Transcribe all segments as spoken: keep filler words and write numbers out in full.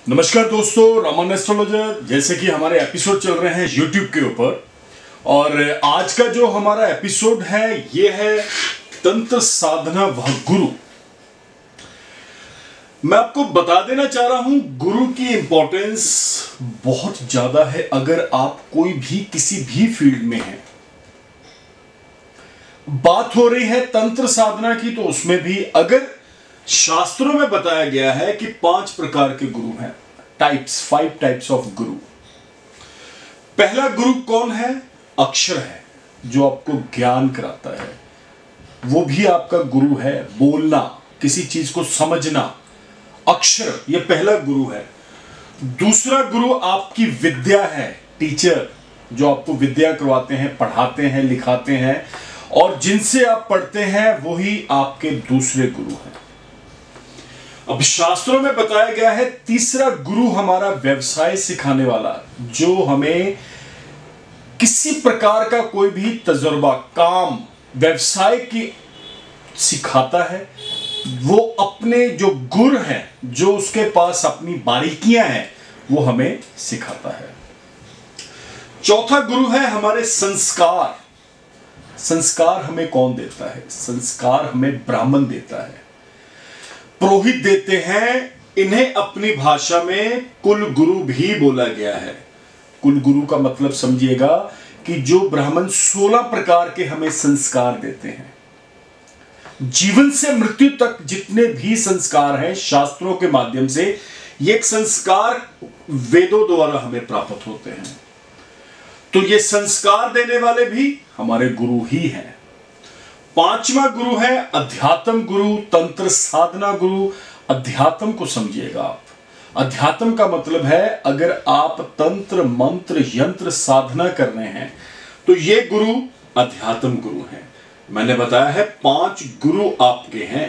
नमस्कार दोस्तों, रमन एस्ट्रोलॉजर। जैसे कि हमारे एपिसोड चल रहे हैं यूट्यूब के ऊपर, और आज का जो हमारा एपिसोड है ये है तंत्र साधना व गुरु। मैं आपको बता देना चाह रहा हूं, गुरु की इंपॉर्टेंस बहुत ज्यादा है। अगर आप कोई भी किसी भी फील्ड में हैं, बात हो रही है तंत्र साधना की, तो उसमें भी अगर शास्त्रों में बताया गया है कि पांच प्रकार के गुरु हैं, टाइप्स, फाइव टाइप्स ऑफ गुरु। पहला गुरु कौन है? अक्षर है, जो आपको ज्ञान कराता है, वो भी आपका गुरु है। बोलना, किसी चीज को समझना, अक्षर, ये पहला गुरु है। दूसरा गुरु आपकी विद्या है, टीचर, जो आपको विद्या करवाते हैं, पढ़ाते हैं, लिखाते हैं, और जिनसे आप पढ़ते हैं वही आपके दूसरे गुरु हैं। अब शास्त्रों में बताया गया है तीसरा गुरु हमारा व्यवसाय सिखाने वाला, जो हमें किसी प्रकार का कोई भी तजुर्बा, काम, व्यवसाय की सिखाता है। वो अपने जो गुर हैं, जो उसके पास अपनी बारीकियां हैं, वो हमें सिखाता है। चौथा गुरु है हमारे संस्कार। संस्कार हमें कौन देता है? संस्कार हमें ब्राह्मण देता है, पुरोहित देते हैं। इन्हें अपनी भाषा में कुल गुरु भी बोला गया है। कुल गुरु का मतलब समझिएगा कि जो ब्राह्मण सोलह प्रकार के हमें संस्कार देते हैं। जीवन से मृत्यु तक जितने भी संस्कार हैं, शास्त्रों के माध्यम से ये संस्कार वेदों द्वारा हमें प्राप्त होते हैं। तो ये संस्कार देने वाले भी हमारे गुरु ही हैं। पांचवा गुरु है अध्यात्म गुरु, तंत्र साधना गुरु। अध्यात्म को समझिएगा आप। अध्यात्म का मतलब है, अगर आप तंत्र, मंत्र, यंत्र साधना कर रहे हैं तो ये गुरु अध्यात्म गुरु हैं। मैंने बताया है पांच गुरु आपके हैं।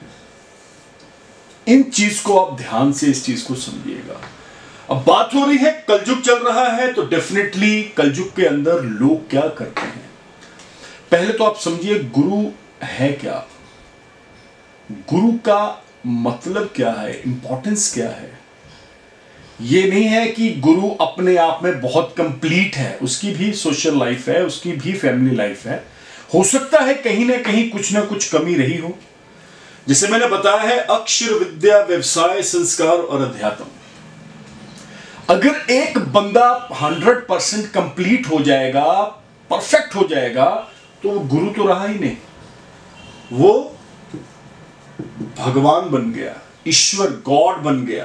इन चीज को आप ध्यान से इस चीज को समझिएगा। अब बात हो रही है, कलयुग चल रहा है, तो डेफिनेटली कलयुग के अंदर लोग क्या करते हैं। पहले तो आप समझिए गुरु है क्या, गुरु का मतलब क्या है, इंपॉर्टेंस क्या है। यह नहीं है कि गुरु अपने आप में बहुत कंप्लीट है, उसकी भी सोशल लाइफ है, उसकी भी फैमिली लाइफ है। हो सकता है कहीं ना कहीं कुछ ना कुछ कमी रही हो। जैसे मैंने बताया है, अक्षर, विद्या, व्यवसाय, संस्कार और अध्यात्म। अगर एक बंदा हंड्रेड परसेंट कंप्लीट हो जाएगा, परफेक्ट हो जाएगा, तो वो गुरु तो रहा ही नहीं, वो भगवान बन गया, ईश्वर, गॉड बन गया।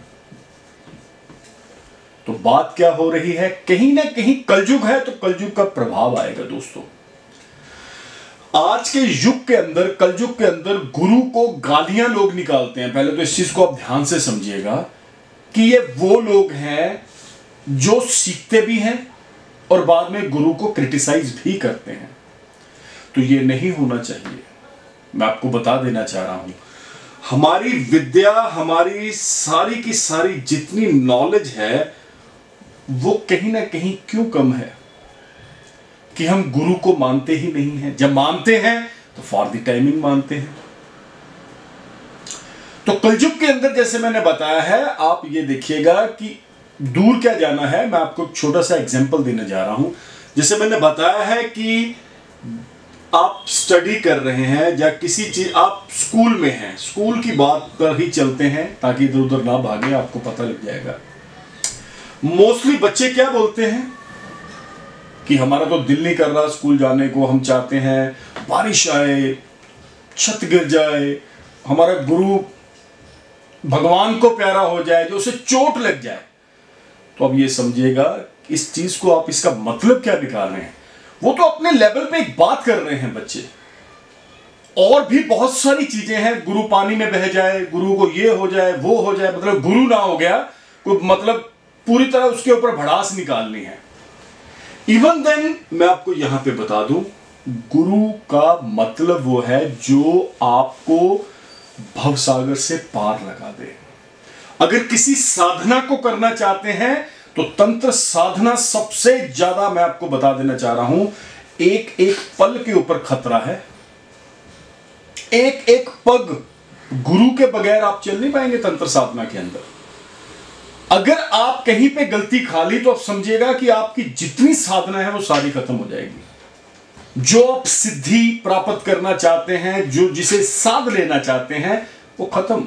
तो बात क्या हो रही है, कहीं ना कहीं कलयुग है, तो कलयुग का प्रभाव आएगा। दोस्तों, आज के युग के अंदर, कलयुग के अंदर गुरु को गालियां लोग निकालते हैं। पहले तो इस चीज को आप ध्यान से समझिएगा कि ये वो लोग हैं जो सीखते भी हैं और बाद में गुरु को क्रिटिसाइज भी करते हैं। तो ये नहीं होना चाहिए। मैं आपको बता देना चाह रहा हूं, हमारी विद्या, हमारी सारी की सारी जितनी नॉलेज है, वो कहीं ना कहीं क्यों कम है कि हम गुरु को मानते ही नहीं हैं। जब मानते हैं तो फॉर द टाइमिंग मानते हैं। तो कलयुग के अंदर, जैसे मैंने बताया है, आप ये देखिएगा कि दूर क्या जाना है। मैं आपको एक छोटा सा एग्जांपल देने जा रहा हूं। जैसे मैंने बताया है कि आप स्टडी कर रहे हैं या किसी चीज, आप स्कूल में हैं, स्कूल की बात पर ही चलते हैं ताकि इधर उधर ना भागे, आपको पता लग जाएगा। मोस्टली बच्चे क्या बोलते हैं कि हमारा तो दिल नहीं कर रहा स्कूल जाने को, हम चाहते हैं बारिश आए, छत गिर जाए, हमारा गुरु भगवान को प्यारा हो जाए, जो उसे चोट लग जाए। तो अब ये समझिएगा, इस चीज को आप, इसका मतलब क्या निकाल रहे हैं। वो तो अपने लेवल पे एक बात कर रहे हैं बच्चे, और भी बहुत सारी चीजें हैं। गुरु पानी में बह जाए, गुरु को ये हो जाए, वो हो जाए, मतलब गुरु ना हो गया, कोई मतलब पूरी तरह उसके ऊपर भड़ास निकालनी है। इवन देन मैं आपको यहां पे बता दूं, गुरु का मतलब वो है जो आपको भवसागर से पार लगा दे। अगर किसी साधना को करना चाहते हैं तो तंत्र साधना सबसे ज्यादा, मैं आपको बता देना चाह रहा हूं, एक एक पल के ऊपर खतरा है। एक एक पग गुरु के बगैर आप चल नहीं पाएंगे तंत्र साधना के अंदर। अगर आप कहीं पे गलती खा ली तो आप समझिएगा कि आपकी जितनी साधना है वो सारी खत्म हो जाएगी। जो आप सिद्धि प्राप्त करना चाहते हैं, जो जिसे साध लेना चाहते हैं, वो खत्म।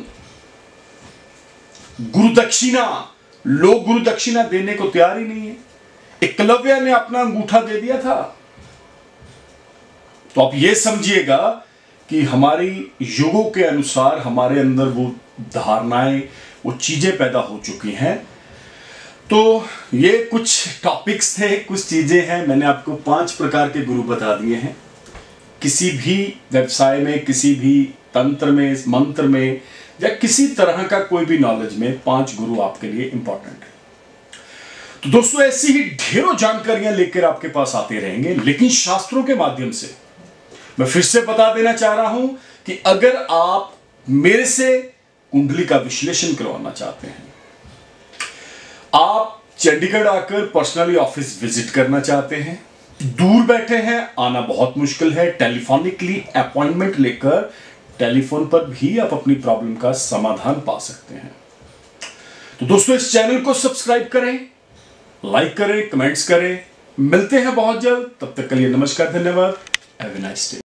गुरु दक्षिणा, लोग गुरु दक्षिणा देने को तैयार ही नहीं है। एकलव्य ने अपना अंगूठा दे दिया था। तो आप ये समझिएगा कि हमारी युगों के अनुसार हमारे अंदर वो धारणाएं, वो चीजें पैदा हो चुकी हैं। तो ये कुछ टॉपिक्स थे, कुछ चीजें हैं। मैंने आपको पांच प्रकार के गुरु बता दिए हैं। किसी भी व्यवसाय में, किसी भी तंत्र में, मंत्र में या किसी तरह का कोई भी नॉलेज में पांच गुरु आपके लिए इंपॉर्टेंट है। तो दोस्तों, ऐसी ही ढेरों जानकारियां लेकर आपके पास आते रहेंगे, लेकिन शास्त्रों के माध्यम से। मैं फिर से बता देना चाह रहा हूं कि अगर आप मेरे से कुंडली का विश्लेषण करवाना चाहते हैं, आप चंडीगढ़ आकर पर्सनली ऑफिस विजिट करना चाहते हैं, दूर बैठे हैं, आना बहुत मुश्किल है, टेलीफोनिकली अपॉइंटमेंट लेकर टेलीफोन पर भी आप अपनी प्रॉब्लम का समाधान पा सकते हैं। तो दोस्तों, इस चैनल को सब्सक्राइब करें, लाइक करें, कमेंट्स करें। मिलते हैं बहुत जल्द। तब तक के लिए नमस्कार, धन्यवाद। Have a nice day.